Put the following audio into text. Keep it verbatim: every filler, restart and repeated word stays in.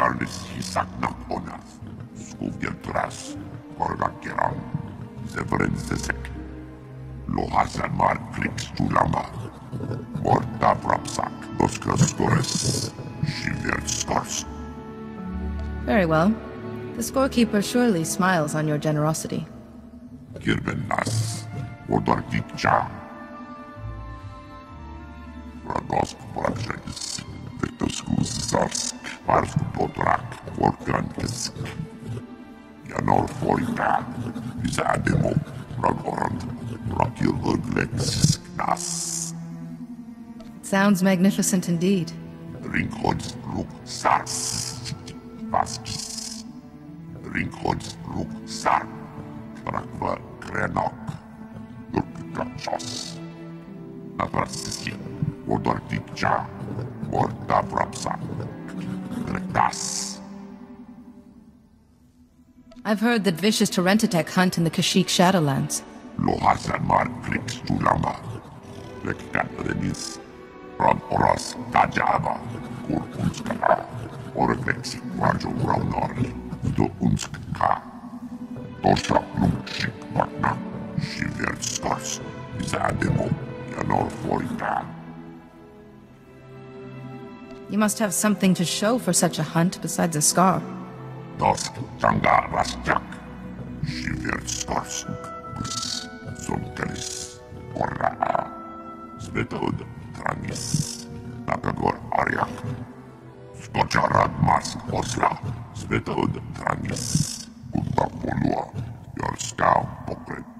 Darlis hisak nak onas. Skuviel tras. Korga kerang. Zevren zezek. Lohasan mar kliks tulama. Morta prapsak. Doska stores. Shiver stars. Very well. The Scorekeeper surely smiles on your generosity. Kirben nas. Odor dikcha. Radosk prakshakis. Vectoskus zarsk. Parsk dodrak. Vorkrankis. Janor forita. Izademo. Ragoran. Rakil urglexis nas. Sounds magnificent indeed. Ringhods ruk sars. Vaskis. Ringhods ruk sar. Trakva krenok. Urkikachos. Navrasisi. Odor dikcha. Morta prapsa. Gretas. I've heard that vicious Torrentatek hunt in the Kashyyyk Shadowlands. Lohasan mar kliks tulama. Lekkan renis. Ran oras tajaba. Kur unskaka. Orefleksi rajo raunari. Do unskaka. Tosha lumshik partna. Shiver stars. Izademo. Janor forita. You must have something to show for such a hunt besides a scar. Dosk tanga rasjak. Shiver stars. Gus. Zonkalis. Korra. Svetod tranis. Nakagor ariak. Skocharad mars osla. Svetod tranis. Kunta polua. Your scout pokret.